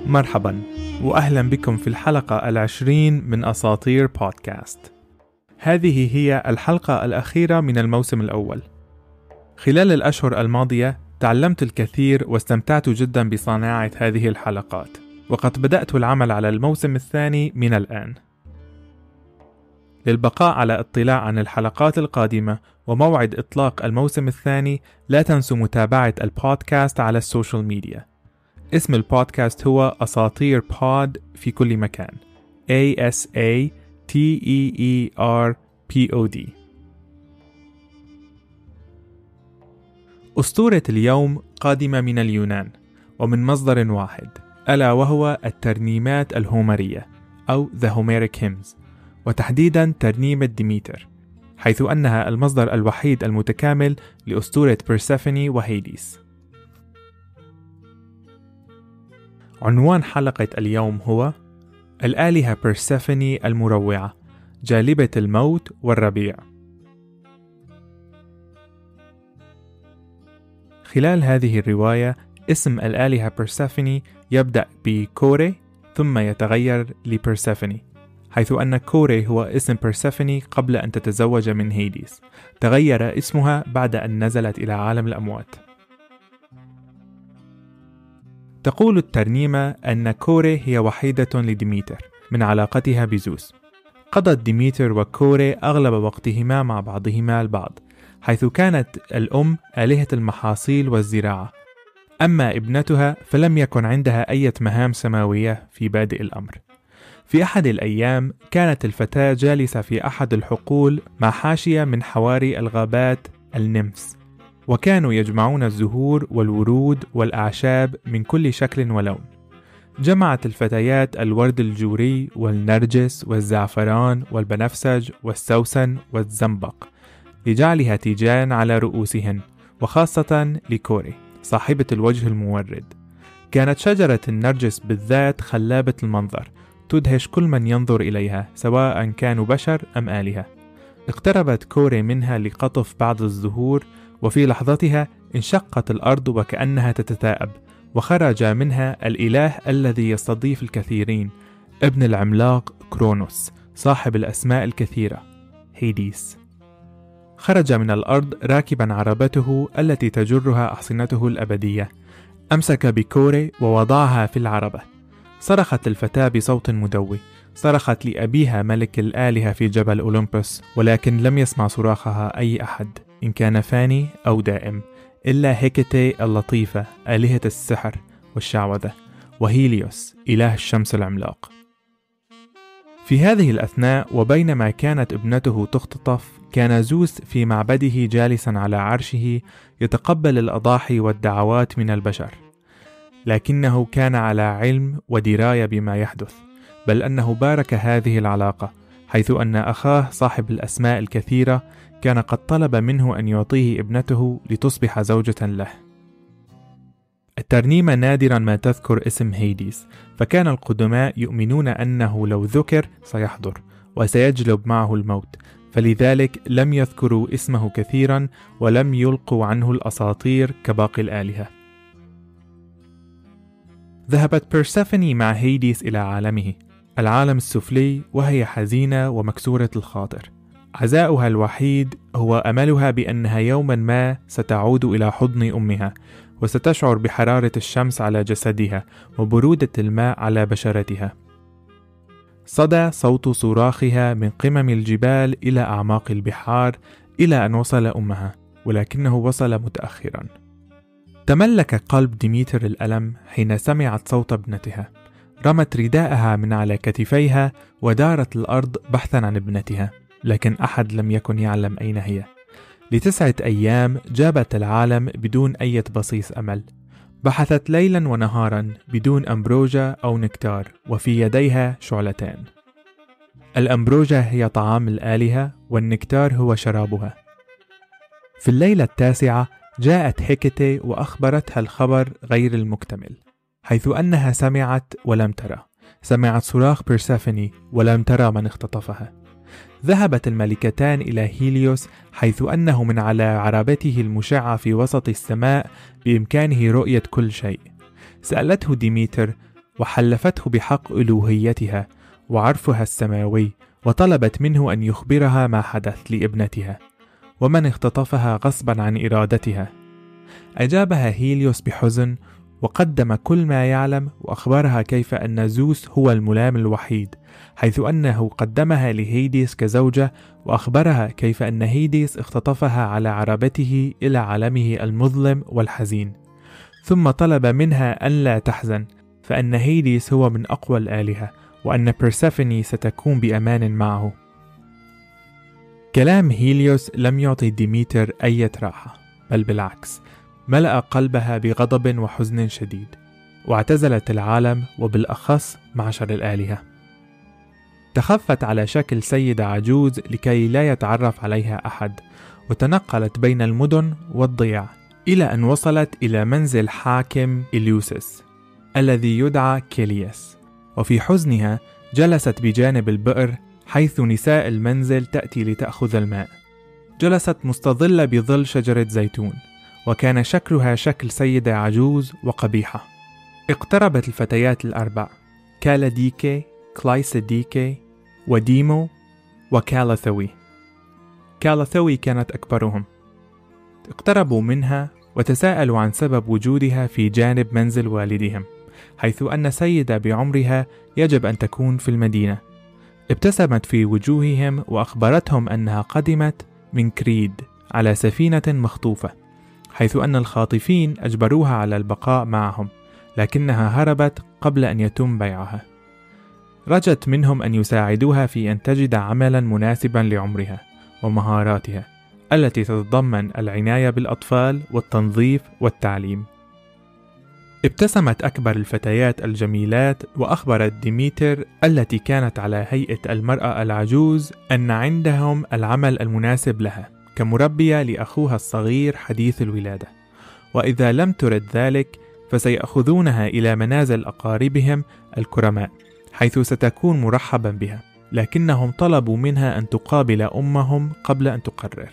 مرحبا وأهلا بكم في الحلقة 20 من أساطير بودكاست. هذه هي الحلقة الأخيرة من الموسم الأول. خلال الأشهر الماضية تعلمت الكثير واستمتعت جدا بصناعة هذه الحلقات، وقد بدأت العمل على الموسم الثاني من الآن. للبقاء على اطلاع عن الحلقات القادمة وموعد إطلاق الموسم الثاني لا تنسوا متابعة البودكاست على السوشيال ميديا. اسم البودكاست هو أساطير بود في كل مكان، ASATEERPOD. أسطورة اليوم قادمة من اليونان ومن مصدر واحد، ألا وهو الترنيمات الهومرية أو The Homeric Hymns، وتحديدا ترنيمة ديميتر، حيث أنها المصدر الوحيد المتكامل لأسطورة بيرسيفوني وهيديس. عنوان حلقة اليوم هو الآلهة بيرسيفوني المروعة، جالبة الموت والربيع. خلال هذه الرواية اسم الآلهة بيرسيفوني يبدأ بكوري ثم يتغير لبيرسيفوني، حيث أن كوري هو اسم بيرسيفوني قبل أن تتزوج من هيديس. تغير اسمها بعد أن نزلت إلى عالم الأموات. تقول الترنيمة أن كوري هي وحيدة لديميتر من علاقتها بزوس. قضت ديميتر وكوري أغلب وقتهما مع بعضهما البعض، حيث كانت الأم آلهة المحاصيل والزراعة، أما ابنتها فلم يكن عندها أي مهام سماوية في بادئ الأمر. في أحد الأيام كانت الفتاة جالسة في أحد الحقول مع حاشية من حواري الغابات النمس، وكانوا يجمعون الزهور والورود والأعشاب من كل شكل ولون. جمعت الفتيات الورد الجوري والنرجس والزعفران والبنفسج والسوسن والزنبق لجعلها تيجان على رؤوسهن، وخاصة لكوري صاحبة الوجه المورد. كانت شجرة النرجس بالذات خلابة المنظر، تدهش كل من ينظر إليها سواء كانوا بشر أم آلهة. اقتربت كوري منها لقطف بعض الزهور، وفي لحظتها انشقت الأرض وكأنها تتثاءب، وخرج منها الإله الذي يستضيف الكثيرين، ابن العملاق كرونوس صاحب الأسماء الكثيرة، هيديس. خرج من الأرض راكبا عربته التي تجرها أحصنته الأبدية. أمسك بكوري ووضعها في العربة. صرخت الفتاة بصوت مدوي، صرخت لأبيها ملك الآلهة في جبل أولمبوس، ولكن لم يسمع صراخها أي أحد، إن كان فاني أو دائم، إلا هيكتي اللطيفة آلهة السحر والشعوذة، وهيليوس إله الشمس العملاق. في هذه الأثناء وبينما كانت ابنته تختطف، كان زوس في معبده جالسا على عرشه يتقبل الأضاحي والدعوات من البشر، لكنه كان على علم ودراية بما يحدث، بل أنه بارك هذه العلاقة، حيث أن أخاه صاحب الأسماء الكثيرة كان قد طلب منه أن يعطيه ابنته لتصبح زوجة له. الترنيمة نادرا ما تذكر اسم هيديس، فكان القدماء يؤمنون أنه لو ذكر سيحضر وسيجلب معه الموت، فلذلك لم يذكروا اسمه كثيرا ولم يلقوا عنه الأساطير كباقي الآلهة. ذهبت بيرسيفوني مع هيديس إلى عالمه، العالم السفلي، وهي حزينة ومكسورة الخاطر. عزاؤها الوحيد هو أملها بأنها يوما ما ستعود إلى حضن أمها، وستشعر بحرارة الشمس على جسدها وبرودة الماء على بشرتها. صدى صوت صراخها من قمم الجبال إلى أعماق البحار إلى أن وصل أمها، ولكنه وصل متأخرا. تملك قلب ديميتر الألم حين سمعت صوت ابنتها. رمت رداءها من على كتفيها ودارت الأرض بحثا عن ابنتها، لكن أحد لم يكن يعلم أين هي. ل9 أيام جابت العالم بدون أي بصيص أمل. بحثت ليلا ونهارا بدون أمبروجة أو نكتار، وفي يديها شعلتان. الأمبروجة هي طعام الآلهة، والنكتار هو شرابها. في الليلة 9 جاءت هيكتي وأخبرتها الخبر غير المكتمل، حيث أنها سمعت ولم ترى. سمعت صراخ بيرسيفوني ولم ترى من اختطفها. ذهبت الملكتان إلى هيليوس، حيث أنه من على عربته المشعة في وسط السماء بإمكانه رؤية كل شيء. سألته ديميتر: وحلفته بحق ألوهيتها وعرفها السماوي، وطلبت منه أن يخبرها ما حدث لابنتها ومن اختطفها غصبا عن إرادتها. أجابها هيليوس بحزن وقدم كل ما يعلم، وأخبرها كيف أن زوس هو الملام الوحيد، حيث أنه قدمها لهيديس كزوجة، وأخبرها كيف أن هيديس اختطفها على عربته إلى عالمه المظلم والحزين، ثم طلب منها أن لا تحزن، فأن هيديس هو من أقوى الآلهة، وأن بيرسيفوني ستكون بأمان معه. كلام هيليوس لم يعطي ديميتر أي راحة، بل بالعكس ملأ قلبها بغضب وحزن شديد، واعتزلت العالم وبالأخص معشر الآلهة. تخفت على شكل سيدة عجوز لكي لا يتعرف عليها أحد، وتنقلت بين المدن والضياع إلى أن وصلت إلى منزل حاكم إليوسس الذي يدعى كيلياس. وفي حزنها جلست بجانب البئر، حيث نساء المنزل تأتي لتأخذ الماء. جلست مستظلة بظل شجرة زيتون، وكان شكلها شكل سيدة عجوز وقبيحة. اقتربت الفتيات الأربع، كالاديكي، كلايسيديكي، وديمو، وكالاثوي. كالاثوي كانت أكبرهم. اقتربوا منها وتساءلوا عن سبب وجودها في جانب منزل والدهم، حيث أن سيدة بعمرها يجب أن تكون في المدينة. ابتسمت في وجوههم وأخبرتهم أنها قدمت من كريد على سفينة مخطوفة، حيث أن الخاطفين أجبروها على البقاء معهم، لكنها هربت قبل أن يتم بيعها. رجت منهم أن يساعدوها في أن تجد عملا مناسبا لعمرها ومهاراتها التي تتضمن العناية بالأطفال والتنظيف والتعليم. ابتسمت أكبر الفتيات الجميلات وأخبرت ديميتر التي كانت على هيئة المرأة العجوز أن عندهم العمل المناسب لها كمربية لأخوها الصغير حديث الولادة، وإذا لم ترد ذلك فسيأخذونها إلى منازل أقاربهم الكرماء، حيث ستكون مرحبا بها، لكنهم طلبوا منها أن تقابل أمهم قبل أن تقرر.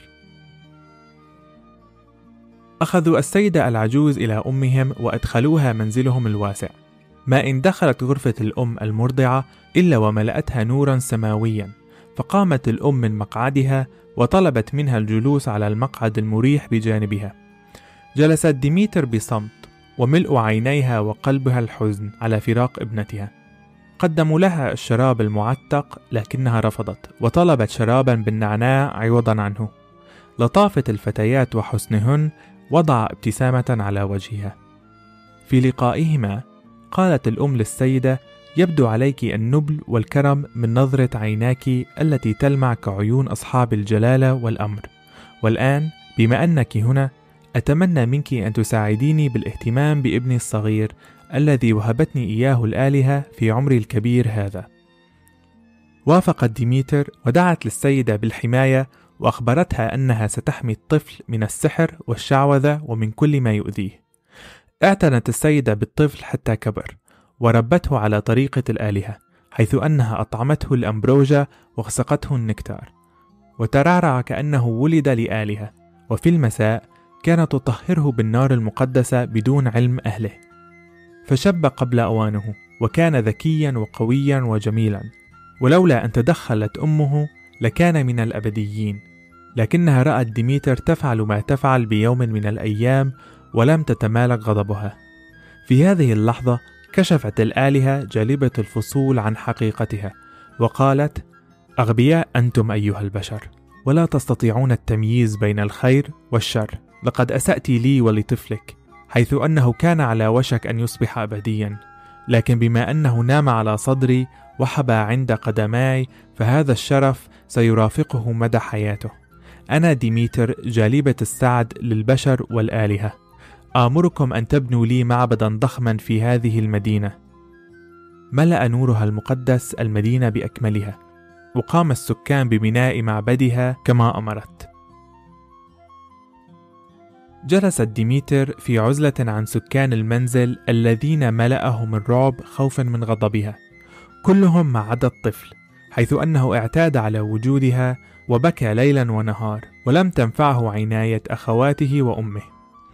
أخذوا السيدة العجوز إلى أمهم وأدخلوها منزلهم الواسع. ما إن دخلت غرفة الأم المرضعة إلا وملأتها نورا سماويا، فقامت الأم من مقعدها وطلبت منها الجلوس على المقعد المريح بجانبها. جلست ديميتر بصمت، وملء عينيها وقلبها الحزن على فراق ابنتها. قدموا لها الشراب المعتق لكنها رفضت، وطلبت شرابا بالنعناع عوضا عنه. لطافة الفتيات وحسنهن وضع ابتسامة على وجهها. في لقائهما قالت الأم للسيدة: يبدو عليك النبل والكرم من نظرة عيناك التي تلمع كعيون أصحاب الجلالة والأمر، والآن بما أنك هنا أتمنى منك أن تساعديني بالاهتمام بابني الصغير الذي وهبتني إياه الآلهة في عمري الكبير هذا. وافقت ديميتر ودعت للسيدة بالحماية، وأخبرتها أنها ستحمي الطفل من السحر والشعوذة ومن كل ما يؤذيه. اعتنت السيدة بالطفل حتى كبر، وربته على طريقة الآلهة، حيث أنها أطعمته الأمبروجة وسقته النكتار، وترعرع كأنه ولد لآلهة. وفي المساء كانت تطهره بالنار المقدسة بدون علم أهله، فشب قبل أوانه، وكان ذكيا وقويا وجميلا، ولولا أن تدخلت أمه لكان من الأبديين. لكنها رأت ديميتر تفعل ما تفعل بيوم من الأيام ولم تتمالك غضبها. في هذه اللحظة كشفت الآلهة جالبة الفصول عن حقيقتها، وقالت: أغبياء أنتم أيها البشر، ولا تستطيعون التمييز بين الخير والشر. لقد أسأت لي ولطفلك، حيث أنه كان على وشك أن يصبح أبديا، لكن بما أنه نام على صدري وحبى عند قدماي فهذا الشرف سيرافقه مدى حياته. أنا ديميتر جالبة السعد للبشر والآلهة، آمركم أن تبنوا لي معبدا ضخما في هذه المدينة. ملأ نورها المقدس المدينة بأكملها، وقام السكان ببناء معبدها كما أمرت. جلست ديميتر في عزلة عن سكان المنزل الذين ملأهم الرعب خوفا من غضبها، كلهم ما عدا الطفل، حيث أنه اعتاد على وجودها وبكى ليلا ونهار، ولم تنفعه عناية أخواته وأمه.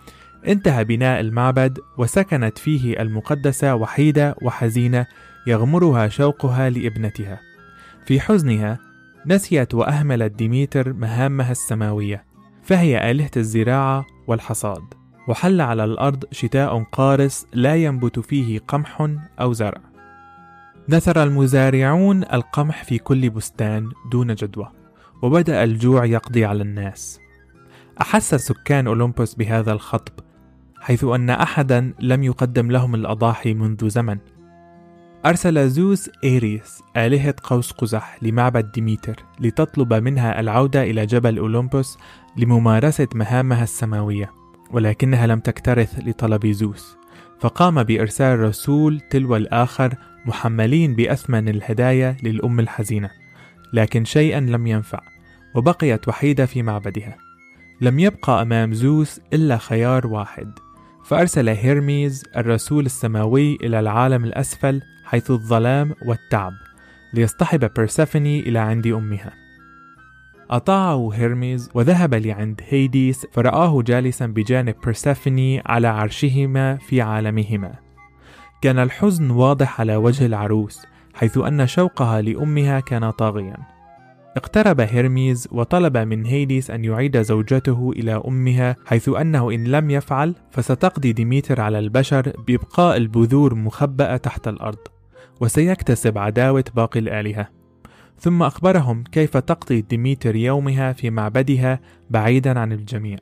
انتهى بناء المعبد وسكنت فيه المقدسة وحيدة وحزينة يغمرها شوقها لابنتها. في حزنها نسيت وأهملت ديميتر مهامها السماوية، فهي آلهة الزراعة والحصاد، وحل على الأرض شتاء قارس لا ينبت فيه قمح أو زرع. نثر المزارعون القمح في كل بستان دون جدوى، وبدأ الجوع يقضي على الناس. أحس سكان أولمبوس بهذا الخطب، حيث أن أحدا لم يقدم لهم الأضاحي منذ زمن. أرسل زوس إيريس آلهة قوس قزح لمعبد ديميتر لتطلب منها العودة إلى جبل أولمبوس لممارسة مهامها السماوية، ولكنها لم تكترث لطلب زوس، فقام بإرسال رسول تلو الآخر محملين بأثمن الهدايا للأم الحزينة، لكن شيئا لم ينفع، وبقيت وحيدة في معبدها. لم يبقى أمام زوس إلا خيار واحد، فأرسل هيرميز الرسول السماوي إلى العالم الأسفل حيث الظلام والتعب ليصطحب بيرسيفوني إلى عند أمها. أطاعه هيرميز وذهب لعند هيديس، فرآه جالسا بجانب بيرسيفوني على عرشهما في عالمهما. كان الحزن واضح على وجه العروس، حيث أن شوقها لأمها كان طاغيا. اقترب هيرميز وطلب من هيديس أن يعيد زوجته إلى أمها، حيث أنه إن لم يفعل فستقضي ديميتر على البشر بإبقاء البذور مخبأة تحت الأرض، وسيكتسب عداوة باقي الآلهة. ثم أخبرهم كيف تقضي ديميتر يومها في معبدها بعيدا عن الجميع.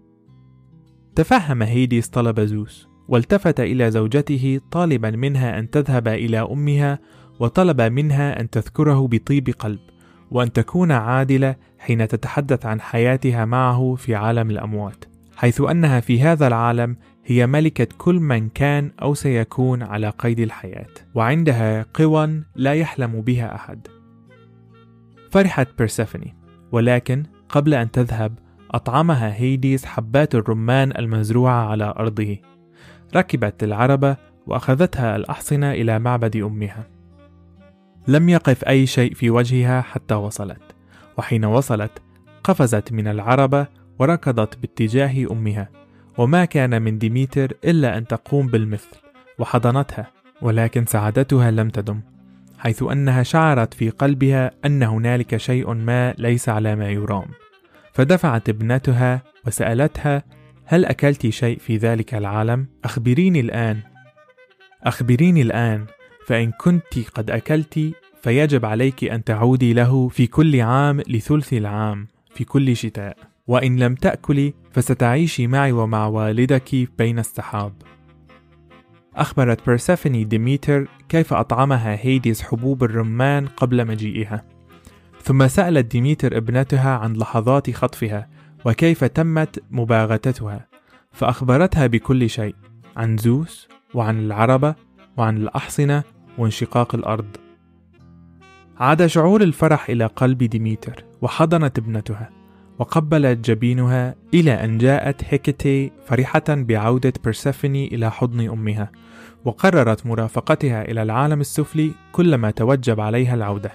تفهم هيديس طلب زوس، والتفت إلى زوجته طالبا منها أن تذهب إلى أمها، وطلب منها أن تذكره بطيب قلب، وأن تكون عادلة حين تتحدث عن حياتها معه في عالم الأموات، حيث أنها في هذا العالم هي ملكة كل من كان أو سيكون على قيد الحياة، وعندها قوى لا يحلم بها أحد. فرحت بيرسيفوني، ولكن قبل أن تذهب أطعمها هيديس حبات الرمان المزروعة على أرضه. ركبت العربة وأخذتها الأحصنة إلى معبد أمها. لم يقف أي شيء في وجهها حتى وصلت، وحين وصلت قفزت من العربة وركضت باتجاه أمها، وما كان من ديميتر إلا أن تقوم بالمثل وحضنتها، ولكن سعادتها لم تدم، حيث أنها شعرت في قلبها أن هنالك شيء ما ليس على ما يرام. فدفعت ابنتها وسألتها: هل أكلت شيء في ذلك العالم؟ أخبريني الآن، فإن كنت قد أكلت فيجب عليك أن تعودي له في كل عام لثلث العام في كل شتاء، وإن لم تأكلي فستعيشي معي ومع والدك بين السحاب. أخبرت بيرسيفوني ديميتر كيف أطعمها هيديس حبوب الرمان قبل مجيئها، ثم سألت ديميتر ابنتها عن لحظات خطفها وكيف تمت مباغتتها، فأخبرتها بكل شيء عن زوس وعن العربة وعن الأحصنة وانشقاق الأرض. عاد شعور الفرح إلى قلب ديميتر، وحضنت ابنتها وقبلت جبينها، إلى أن جاءت هيكتي فرحة بعودة بيرسيفوني إلى حضن أمها، وقررت مرافقتها إلى العالم السفلي كلما توجب عليها العودة.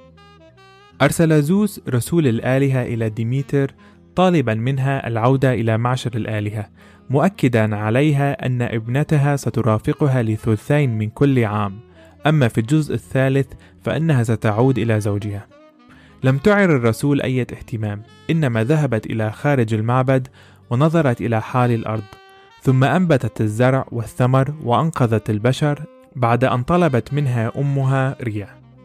أرسل زوس رسول الآلهة إلى ديميتر طالبا منها العودة إلى معشر الآلهة، مؤكدا عليها أن ابنتها سترافقها لثلثين من كل عام، أما في الجزء الثالث فإنها ستعود إلى زوجها. لم تعر الرسول أي اهتمام، إنما ذهبت إلى خارج المعبد ونظرت إلى حال الأرض، ثم أنبتت الزرع والثمر وأنقذت البشر بعد أن طلبت منها أمها ريا.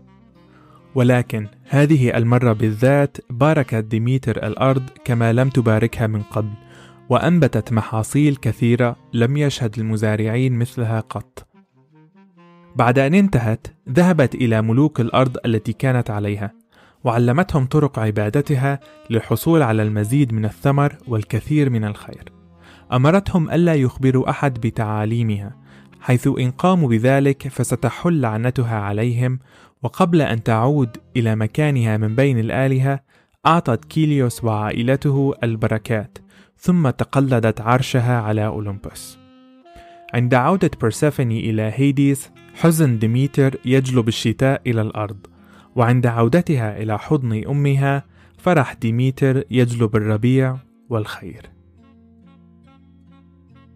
ولكن هذه المرة بالذات باركت ديميتر الأرض كما لم تباركها من قبل، وأنبتت محاصيل كثيرة لم يشهد المزارعين مثلها قط. بعد أن انتهت ذهبت إلى ملوك الأرض التي كانت عليها، وعلمتهم طرق عبادتها للحصول على المزيد من الثمر والكثير من الخير. أمرتهم ألا يخبروا أحد بتعاليمها، حيث إن قاموا بذلك فستحل لعنتها عليهم. وقبل أن تعود إلى مكانها من بين الآلهة أعطت كيليوس وعائلته البركات، ثم تقلدت عرشها على أولمبوس. عند عودة بيرسيفوني إلى هيديس حزن ديميتر يجلب الشتاء إلى الأرض، وعند عودتها إلى حضن أمها فرح ديميتر يجلب الربيع والخير.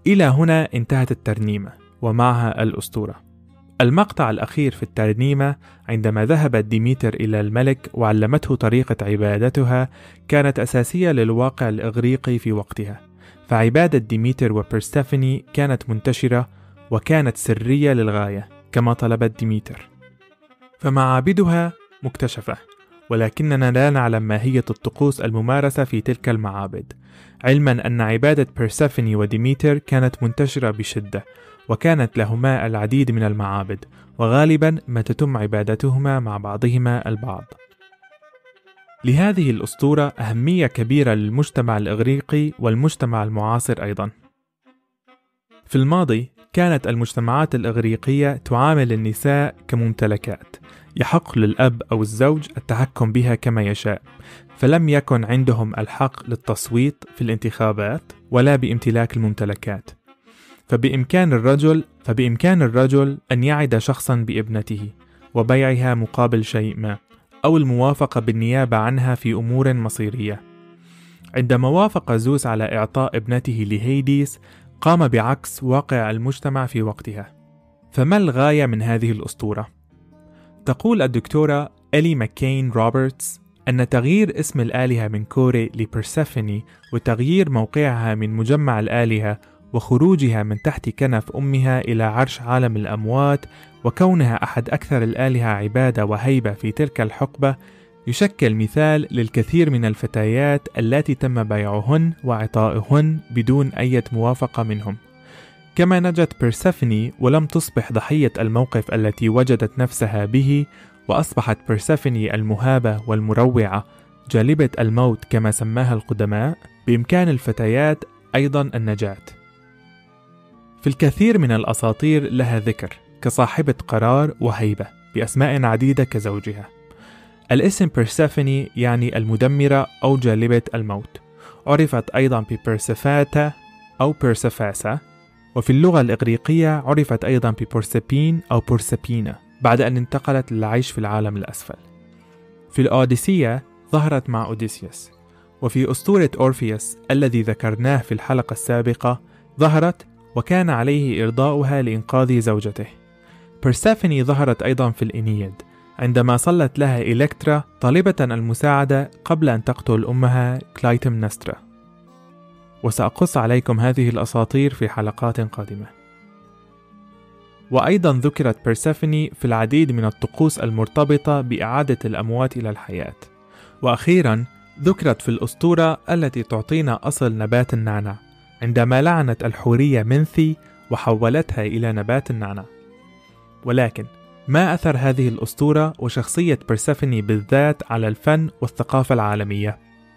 إلى هنا انتهت الترنيمة ومعها الأسطورة. المقطع الأخير في الترنيمة عندما ذهبت ديميتر إلى الملك وعلمته طريقة عبادتها كانت أساسية للواقع الإغريقي في وقتها، فعبادة ديميتر وبرسيفوني كانت منتشرة وكانت سرية للغاية كما طلبت ديميتر، فمعابدها مكتشفة، ولكننا لا نعلم ماهية الطقوس الممارسة في تلك المعابد، علما أن عبادة برسيفوني وديميتر كانت منتشرة بشدة، وكانت لهما العديد من المعابد، وغالبا ما تتم عبادتهما مع بعضهما البعض. لهذه الأسطورة أهمية كبيرة للمجتمع الإغريقي والمجتمع المعاصر أيضا. في الماضي كانت المجتمعات الإغريقية تعامل النساء كممتلكات، يحق للأب أو الزوج التحكم بها كما يشاء، فلم يكن عندهم الحق للتصويت في الانتخابات ولا بامتلاك الممتلكات. فبإمكان الرجل أن يعد شخصا بابنته وبيعها مقابل شيء ما، أو الموافقة بالنيابة عنها في أمور مصيرية. عندما وافق زوس على إعطاء ابنته لهيديس قام بعكس واقع المجتمع في وقتها. فما الغاية من هذه الأسطورة؟ تقول الدكتورة إلي ماككين روبرتس أن تغيير اسم الآلهة من كوري لبرسيفوني وتغيير موقعها من مجمع الآلهة وخروجها من تحت كنف أمها إلى عرش عالم الأموات وكونها أحد أكثر الآلهة عبادة وهيبة في تلك الحقبة يشكل مثال للكثير من الفتيات التي تم بيعهن وإعطائهن بدون أي موافقة منهم. كما نجت برسيفوني ولم تصبح ضحية الموقف التي وجدت نفسها به، وأصبحت برسيفوني المهابة والمروعة جالبة الموت كما سماها القدماء، بإمكان الفتيات أيضا النجاة. في الكثير من الأساطير لها ذكر كصاحبة قرار وهيبة بأسماء عديدة كزوجها. الاسم برسيفوني يعني المدمرة أو جالبة الموت، عرفت أيضا ببرسيفاتا أو بيرسيفاسا، وفي اللغة الإغريقية عرفت أيضا ببورسيبين أو بورسيبينا بعد أن انتقلت للعيش في العالم الأسفل. في الأوديسية ظهرت مع أوديسيوس، وفي أسطورة أورفيوس الذي ذكرناه في الحلقة السابقة ظهرت وكان عليه إرضاؤها لإنقاذ زوجته. برسيفوني ظهرت أيضا في الإنياد عندما صلت لها إلكترا طالبة المساعدة قبل أن تقتل أمها كلايتمنسترا. وسأقص عليكم هذه الأساطير في حلقات قادمة. وأيضا ذكرت برسيفوني في العديد من الطقوس المرتبطة بإعادة الأموات إلى الحياة. وأخيرا ذكرت في الأسطورة التي تعطينا أصل نبات النعناع عندما لعنت الحورية منثي وحولتها إلى نبات النعناع. ولكن ما أثر هذه الأسطورة وشخصية برسيفوني بالذات على الفن والثقافة العالمية؟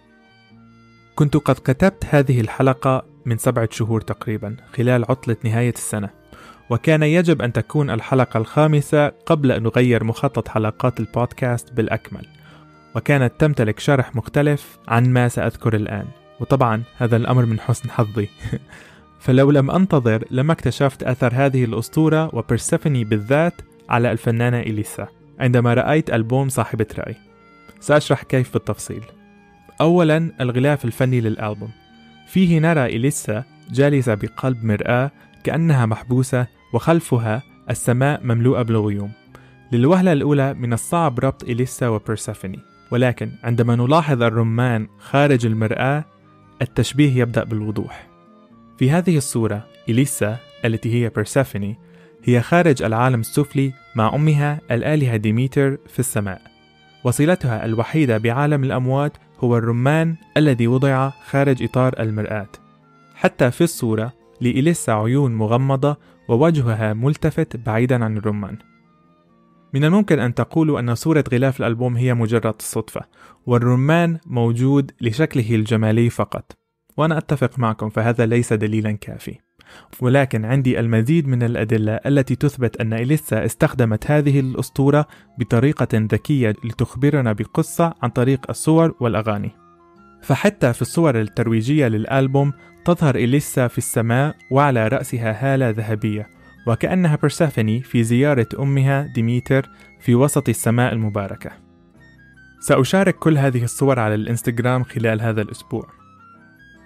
كنت قد كتبت هذه الحلقة من 7 شهور تقريبا خلال عطلة نهاية السنة، وكان يجب أن تكون الحلقة 5 قبل أن نغير مخطط حلقات البودكاست بالأكمل، وكانت تمتلك شرح مختلف عن ما سأذكر الآن، وطبعا هذا الأمر من حسن حظي. فلو لم أنتظر لما اكتشفت أثر هذه الأسطورة وبرسيفوني بالذات على الفنانة إليسا عندما رأيت ألبوم صاحبة رأي. سأشرح كيف بالتفصيل. أولا الغلاف الفني للألبوم، فيه نرى إليسا جالسة بقلب مرآة كأنها محبوسة وخلفها السماء مملوءة بالغيوم. للوهلة الأولى من الصعب ربط إليسا وبرسيفوني، ولكن عندما نلاحظ الرمان خارج المرآة التشبيه يبدأ بالوضوح. في هذه الصورة إليسا التي هي برسيفوني هي خارج العالم السفلي مع أمها الآلهة ديميتر في السماء. وصلتها الوحيدة بعالم الأموات هو الرمان الذي وضع خارج إطار المرآة. حتى في الصورة لإليسا عيون مغمضة ووجهها ملتفت بعيدا عن الرمان. من الممكن أن تقولوا أن صورة غلاف الألبوم هي مجرد صدفة، والرمان موجود لشكله الجمالي فقط، وأنا أتفق معكم فهذا ليس دليلا كافي. ولكن عندي المزيد من الأدلة التي تثبت أن إليسا استخدمت هذه الأسطورة بطريقة ذكية لتخبرنا بقصة عن طريق الصور والأغاني. فحتى في الصور الترويجية للألبوم تظهر إليسا في السماء وعلى رأسها هالة ذهبية، وكأنها برسيفوني في زيارة أمها ديميتر في وسط السماء المباركة. سأشارك كل هذه الصور على الإنستغرام خلال هذا الأسبوع.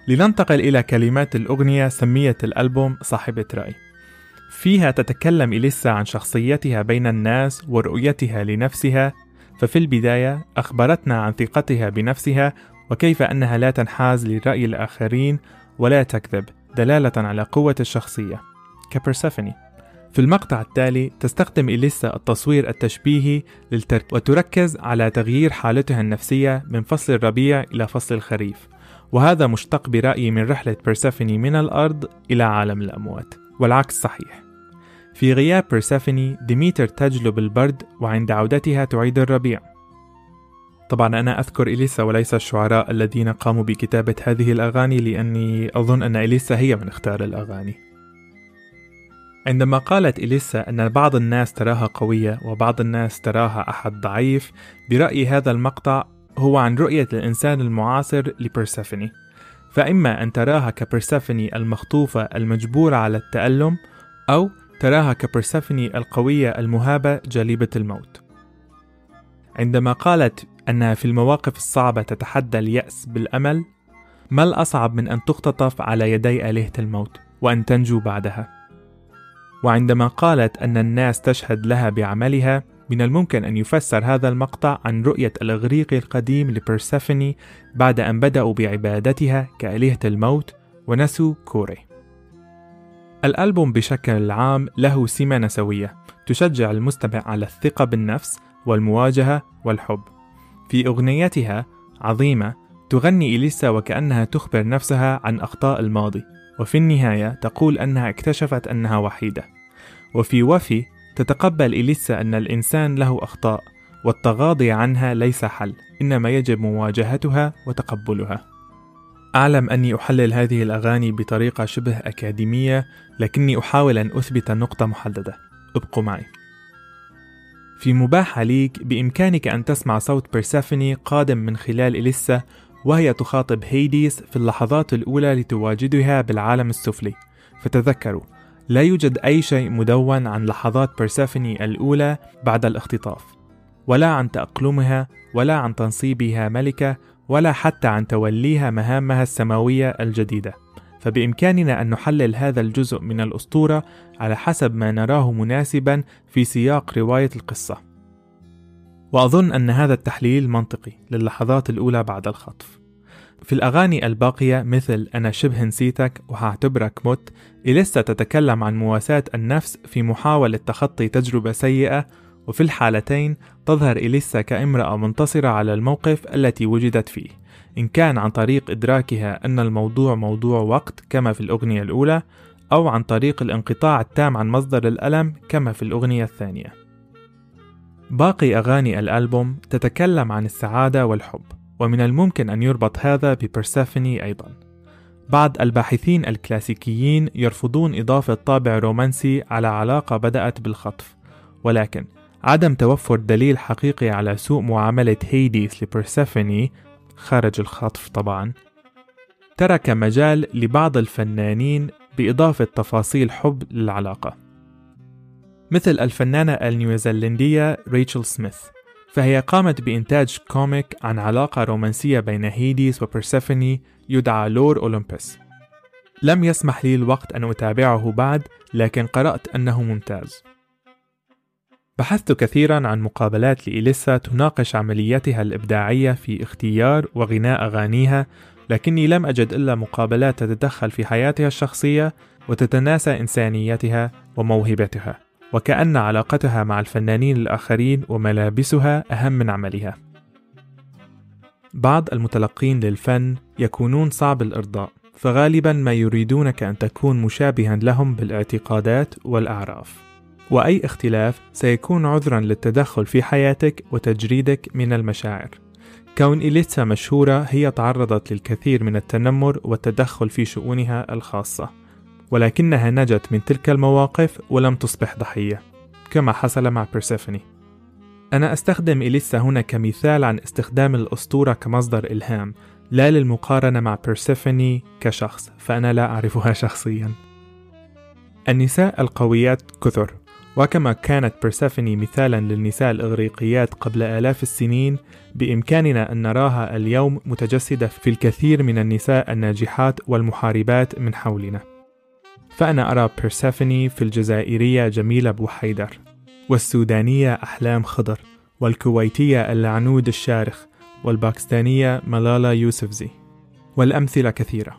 لننتقل إلى كلمات الأغنية. سميت الألبوم صاحبة رأي. فيها تتكلم إليسا عن شخصيتها بين الناس ورؤيتها لنفسها. ففي البداية أخبرتنا عن ثقتها بنفسها وكيف أنها لا تنحاز لرأي الآخرين ولا تكذب، دلالة على قوة الشخصية كبرسيفوني. في المقطع التالي تستخدم إليسا التصوير التشبيهي وتركز على تغيير حالتها النفسية من فصل الربيع إلى فصل الخريف، وهذا مشتق برأيي من رحلة بيرسيفوني من الأرض إلى عالم الأموات، والعكس صحيح. في غياب بيرسيفوني ديميتر تجلب البرد، وعند عودتها تعيد الربيع. طبعا أنا أذكر إليسا وليس الشعراء الذين قاموا بكتابة هذه الأغاني، لأني أظن أن إليسا هي من اختار الأغاني. عندما قالت إليسا أن بعض الناس تراها قوية وبعض الناس تراها أحد ضعيف، برأيي هذا المقطع هو عن رؤية الإنسان المعاصر لبيرسيفوني، فإما أن تراها كبيرسيفوني المخطوفة المجبورة على التألم، أو تراها كبيرسيفوني القوية المهابة جليبة الموت. عندما قالت أنها في المواقف الصعبة تتحدى اليأس بالأمل، ما الأصعب من أن تختطف على يدي آلهة الموت وأن تنجو بعدها؟ وعندما قالت أن الناس تشهد لها بعملها، من الممكن أن يفسر هذا المقطع عن رؤية الإغريقي القديم لبيرسيفوني بعد أن بدأوا بعبادتها كآلهة الموت ونسوا كوري. الألبوم بشكل عام له سمة نسوية تشجع المستمع على الثقة بالنفس والمواجهة والحب. في أغنيتها عظيمة تغني إليسا وكأنها تخبر نفسها عن أخطاء الماضي، وفي النهاية تقول أنها اكتشفت أنها وحيدة. وفي وفي تتقبل إليسا أن الإنسان له أخطاء، والتغاضي عنها ليس حل، إنما يجب مواجهتها وتقبلها. أعلم أني أحلل هذه الأغاني بطريقة شبه أكاديمية، لكني أحاول أن أثبت نقطة محددة. ابقوا معي. في مباحة ليك بإمكانك أن تسمع صوت بيرسيفوني قادم من خلال إليسا وهي تخاطب هيديس في اللحظات الأولى لتواجدها بالعالم السفلي. فتذكروا، لا يوجد أي شيء مدون عن لحظات بيرسيفوني الأولى بعد الاختطاف، ولا عن تأقلمها، ولا عن تنصيبها ملكة، ولا حتى عن توليها مهامها السماوية الجديدة. فبإمكاننا أن نحلل هذا الجزء من الأسطورة على حسب ما نراه مناسبا في سياق رواية القصة. وأظن أن هذا التحليل منطقي للحظات الأولى بعد الخطف. في الأغاني الباقية مثل أنا شبه نسيتك وهعتبرك مت، إليسا تتكلم عن مواساة النفس في محاولة تخطي تجربة سيئة، وفي الحالتين تظهر إليسا كامرأة منتصرة على الموقف التي وجدت فيه، إن كان عن طريق إدراكها أن الموضوع موضوع وقت كما في الأغنية الأولى، أو عن طريق الانقطاع التام عن مصدر الألم كما في الأغنية الثانية. باقي أغاني الألبوم تتكلم عن السعادة والحب، ومن الممكن أن يربط هذا ببيرسيفوني أيضا. بعض الباحثين الكلاسيكيين يرفضون إضافة طابع رومانسي على علاقة بدأت بالخطف، ولكن عدم توفر دليل حقيقي على سوء معاملة هيديس لبيرسيفوني خارج الخطف طبعا، ترك مجال لبعض الفنانين بإضافة تفاصيل حب للعلاقة، مثل الفنانة النيوزيلندية ريتشل سميث، فهي قامت بإنتاج كوميك عن علاقة رومانسية بين هيديس وبيرسيفوني يدعى لور أولمبس. لم يسمح لي الوقت أن أتابعه بعد، لكن قرأت أنه ممتاز. بحثت كثيرا عن مقابلات لإليسا تناقش عملياتها الإبداعية في اختيار وغناء أغانيها، لكني لم أجد إلا مقابلات تتدخل في حياتها الشخصية وتتناسى إنسانيتها وموهبتها، وكأن علاقتها مع الفنانين الآخرين وملابسها أهم من عملها. بعض المتلقين للفن يكونون صعب الإرضاء، فغالبا ما يريدونك أن تكون مشابها لهم بالاعتقادات والأعراف، وأي اختلاف سيكون عذرا للتدخل في حياتك وتجريدك من المشاعر. كون إليسا مشهورة، هي تعرضت للكثير من التنمر والتدخل في شؤونها الخاصة، ولكنها نجت من تلك المواقف ولم تصبح ضحية كما حصل مع بيرسيفوني. أنا أستخدم إليسا هنا كمثال عن استخدام الأسطورة كمصدر إلهام، لا للمقارنة مع بيرسيفوني كشخص، فأنا لا أعرفها شخصيا. النساء القويات كثر، وكما كانت بيرسيفوني مثالاً للنساء الإغريقيات قبل آلاف السنين، بإمكاننا أن نراها اليوم متجسدة في الكثير من النساء الناجحات والمحاربات من حولنا. فأنا أرى بيرسيفوني في الجزائرية جميلة بوحيدر، والسودانية أحلام خضر، والكويتية العنود الشارخ، والباكستانية ملالا يوسفزي، والأمثلة كثيرة.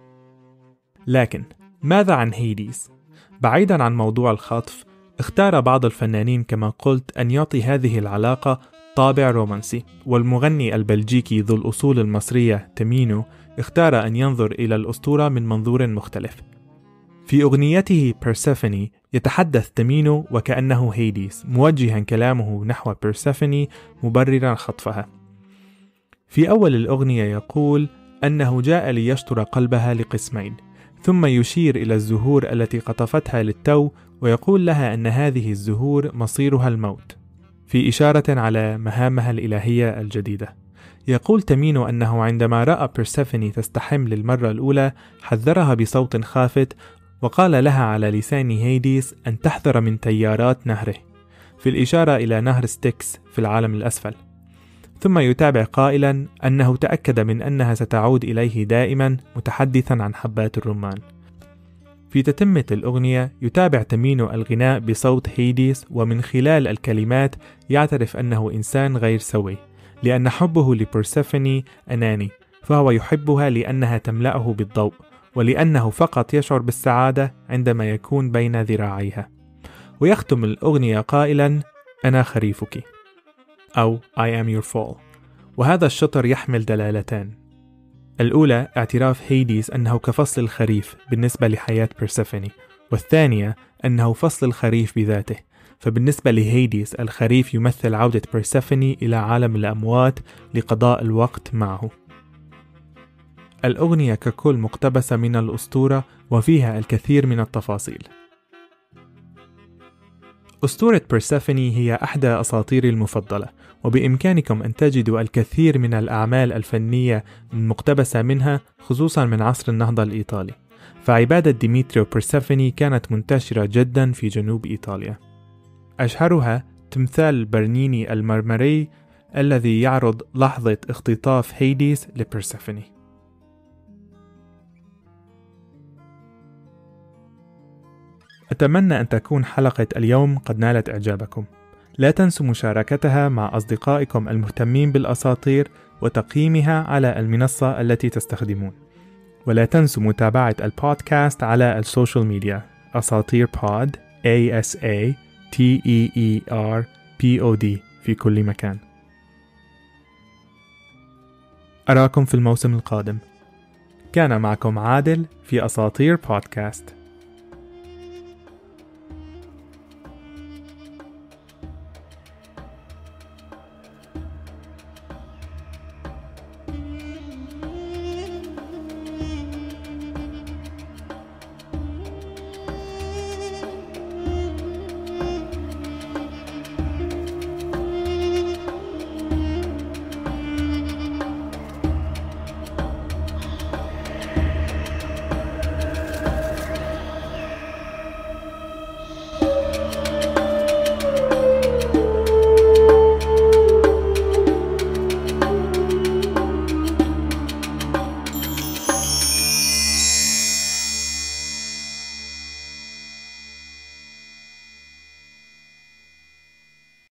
لكن ماذا عن هيديس؟ بعيداً عن موضوع الخطف، اختار بعض الفنانين كما قلت أن يعطي هذه العلاقة طابع رومانسي، والمغني البلجيكي ذو الأصول المصرية تامينو اختار أن ينظر إلى الأسطورة من منظور مختلف. في أغنيته بيرسيفوني يتحدث تامينو وكأنه هيديس، موجها كلامه نحو بيرسيفوني مبررا خطفها. في أول الأغنية يقول أنه جاء ليشطر قلبها لقسمين، ثم يشير إلى الزهور التي قطفتها للتو، ويقول لها أن هذه الزهور مصيرها الموت، في إشارة على مهامها الإلهية الجديدة. يقول تامينو أنه عندما رأى بيرسيفوني تستحم للمرة الأولى حذرها بصوت خافت، وقال لها على لسان هيديس أن تحذر من تيارات نهره، في الإشارة إلى نهر ستيكس في العالم الأسفل. ثم يتابع قائلا أنه تأكد من أنها ستعود إليه دائما، متحدثا عن حبات الرمان. في تتمة الأغنية يتابع تامينو الغناء بصوت هيديس، ومن خلال الكلمات يعترف أنه إنسان غير سوي، لأن حبه لبيرسيفوني أناني، فهو يحبها لأنها تملأه بالضوء، ولأنه فقط يشعر بالسعادة عندما يكون بين ذراعيها. ويختم الأغنية قائلا أنا خريفك، أو I am your fall. وهذا الشطر يحمل دلالتان: الأولى اعتراف هيديس أنه كفصل الخريف بالنسبة لحياة بيرسيفوني، والثانية أنه فصل الخريف بذاته، فبالنسبة لهيديس الخريف يمثل عودة بيرسيفوني إلى عالم الأموات لقضاء الوقت معه. الأغنية ككل مقتبسة من الأسطورة وفيها الكثير من التفاصيل. أسطورة بيرسيفوني هي أحدى أساطيري المفضلة، وبإمكانكم أن تجدوا الكثير من الأعمال الفنية المقتبسة منها، خصوصا من عصر النهضة الإيطالي. فعبادة ديمتري وبيرسيفوني كانت منتشرة جدا في جنوب إيطاليا، أشهرها تمثال برنيني المرمري الذي يعرض لحظة اختطاف هيديس لبيرسيفوني. أتمنى أن تكون حلقة اليوم قد نالت إعجابكم. لا تنسوا مشاركتها مع أصدقائكم المهتمين بالأساطير وتقييمها على المنصة التي تستخدمون. ولا تنسوا متابعة البودكاست على السوشيال ميديا أساطير بود ASATEER POD في كل مكان. أراكم في الموسم القادم. كان معكم عادل في أساطير بودكاست.